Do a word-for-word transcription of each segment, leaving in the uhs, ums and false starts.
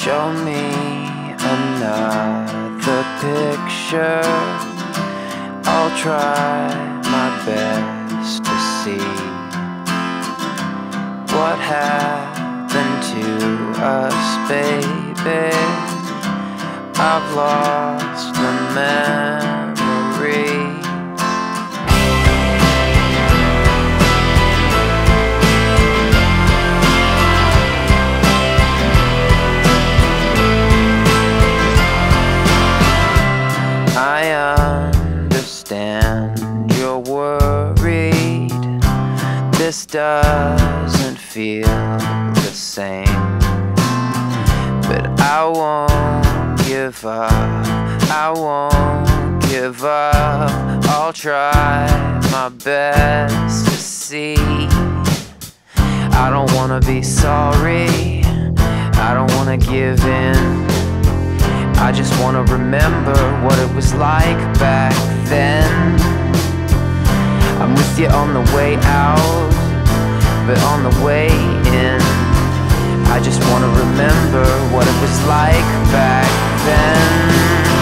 Show me another picture. I'll try my best to see what happened to us, baby. I've lost the memory. I understand you're worried. This doesn't feel the same, but I won't give up. I won't give up. I'll try my best to see. I don't wanna be sorry. I don't wanna give in. I just wanna remember what it was like back then. I'm with you on the way out, but on the way in, I just wanna remember what it was like back then.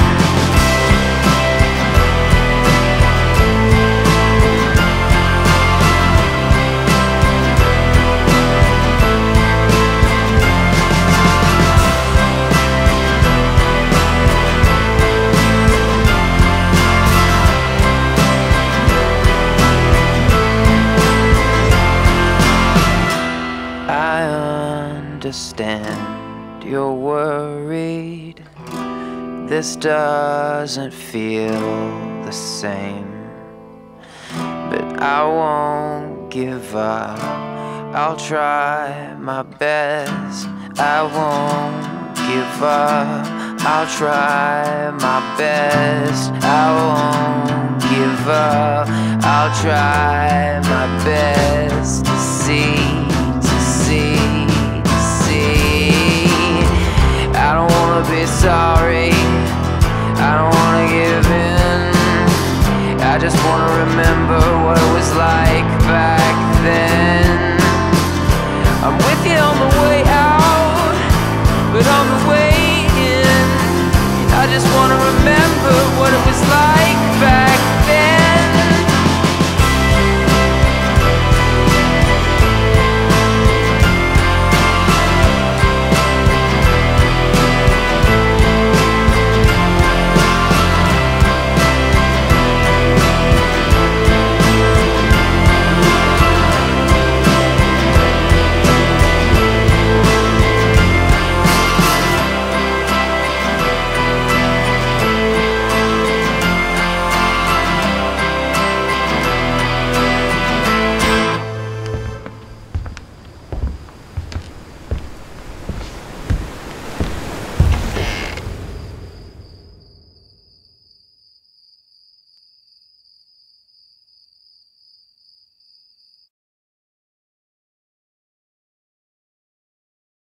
I understand you're worried. This doesn't feel the same, but I won't give up. I'll try my best. I won't give up. I'll try my best. I won't give up. I'll try my best to see